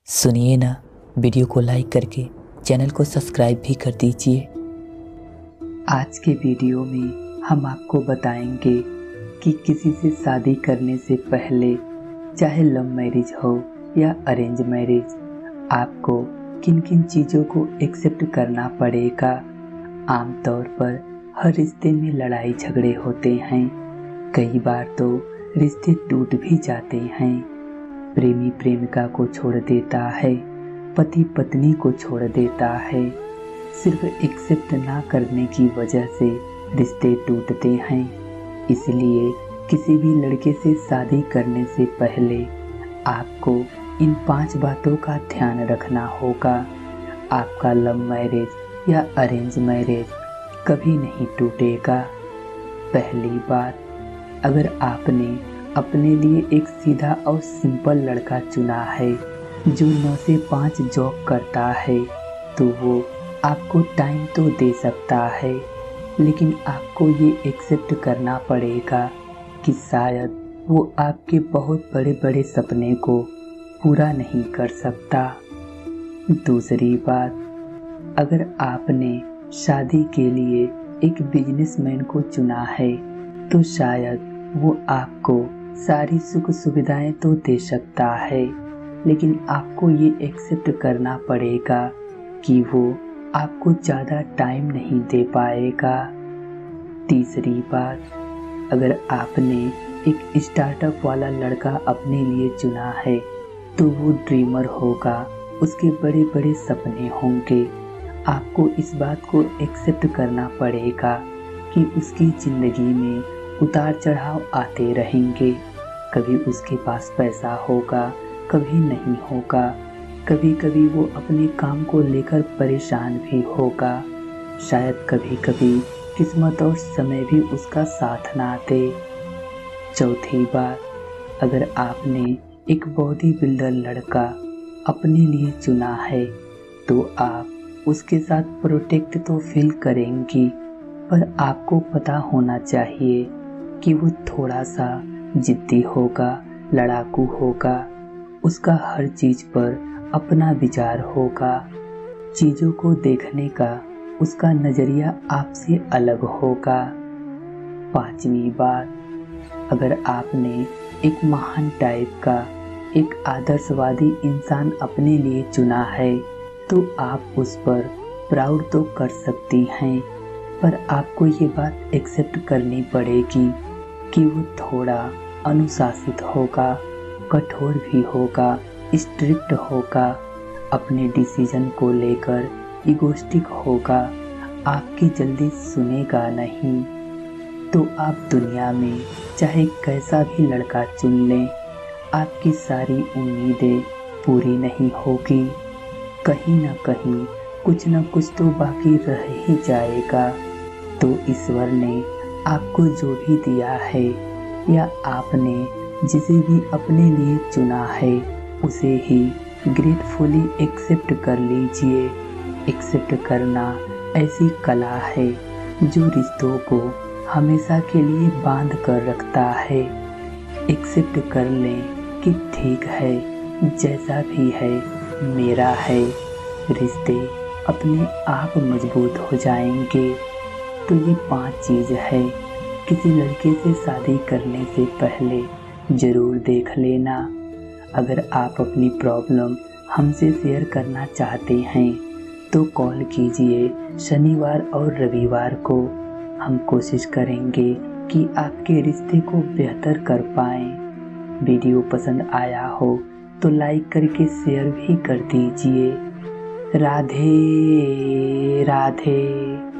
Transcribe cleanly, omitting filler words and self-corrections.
सुनिए ना, वीडियो को लाइक करके चैनल को सब्सक्राइब भी कर दीजिए। आज के वीडियो में हम आपको बताएंगे कि किसी से शादी करने से पहले, चाहे लव मैरिज हो या अरेंज मैरिज, आपको किन किन चीज़ों को एक्सेप्ट करना पड़ेगा। आमतौर पर हर रिश्ते में लड़ाई झगड़े होते हैं, कई बार तो रिश्ते टूट भी जाते हैं। प्रेमी प्रेमिका को छोड़ देता है, पति पत्नी को छोड़ देता है। सिर्फ एक्सेप्ट ना करने की वजह से रिश्ते टूटते हैं। इसलिए किसी भी लड़के से शादी करने से पहले आपको इन 5 बातों का ध्यान रखना होगा। आपका लव मैरिज या अरेंज मैरिज कभी नहीं टूटेगा। पहली बात, अगर आपने अपने लिए एक सीधा और सिंपल लड़का चुना है जो 9 से 5 जॉब करता है, तो वो आपको टाइम तो दे सकता है, लेकिन आपको ये एक्सेप्ट करना पड़ेगा कि शायद वो आपके बहुत बड़े बड़े सपने को पूरा नहीं कर सकता। दूसरी बात, अगर आपने शादी के लिए एक बिजनेसमैन को चुना है, तो शायद वो आपको सारी सुख सुविधाएं तो दे सकता है, लेकिन आपको ये एक्सेप्ट करना पड़ेगा कि वो आपको ज़्यादा टाइम नहीं दे पाएगा। तीसरी बात, अगर आपने एक स्टार्टअप वाला लड़का अपने लिए चुना है, तो वो ड्रीमर होगा, उसके बड़े बड़े सपने होंगे। आपको इस बात को एक्सेप्ट करना पड़ेगा कि उसकी ज़िंदगी में उतार चढ़ाव आते रहेंगे। कभी उसके पास पैसा होगा, कभी नहीं होगा, कभी कभी वो अपने काम को लेकर परेशान भी होगा। शायद कभी कभी किस्मत और समय भी उसका साथ ना दे। चौथी बात, अगर आपने एक बॉडी बिल्डर लड़का अपने लिए चुना है, तो आप उसके साथ प्रोटेक्ट तो फील करेंगी, पर आपको पता होना चाहिए कि वो थोड़ा सा जिद्दी होगा, लड़ाकू होगा, उसका हर चीज़ पर अपना विचार होगा, चीज़ों को देखने का उसका नज़रिया आपसे अलग होगा। पांचवी बात, अगर आपने एक महान टाइप का, एक आदर्शवादी इंसान अपने लिए चुना है, तो आप उस पर प्राउड तो कर सकती हैं, पर आपको ये बात एक्सेप्ट करनी पड़ेगी कि वो थोड़ा अनुशासित होगा, कठोर भी होगा, स्ट्रिक्ट होगा, अपने डिसीजन को लेकर इगोइस्टिक होगा, आपकी जल्दी सुनेगा नहीं। तो आप दुनिया में चाहे कैसा भी लड़का चुन लें, आपकी सारी उम्मीदें पूरी नहीं होगी। कहीं ना कहीं कुछ न कुछ तो बाकी रह ही जाएगा। तो ईश्वर ने आपको जो भी दिया है, या आपने जिसे भी अपने लिए चुना है, उसे ही ग्रेटफुली एक्सेप्ट कर लीजिए। एक्सेप्ट करना ऐसी कला है जो रिश्तों को हमेशा के लिए बांध कर रखता है। एक्सेप्ट कर लें कि ठीक है, जैसा भी है मेरा है, रिश्ते अपने आप मजबूत हो जाएंगे। तो ये 5 चीज़ है, किसी लड़के से शादी करने से पहले ज़रूर देख लेना। अगर आप अपनी प्रॉब्लम हमसे शेयर करना चाहते हैं, तो कॉल कीजिए शनिवार और रविवार को। हम कोशिश करेंगे कि आपके रिश्ते को बेहतर कर पाएँ। वीडियो पसंद आया हो तो लाइक करके शेयर भी कर दीजिए। राधे राधे।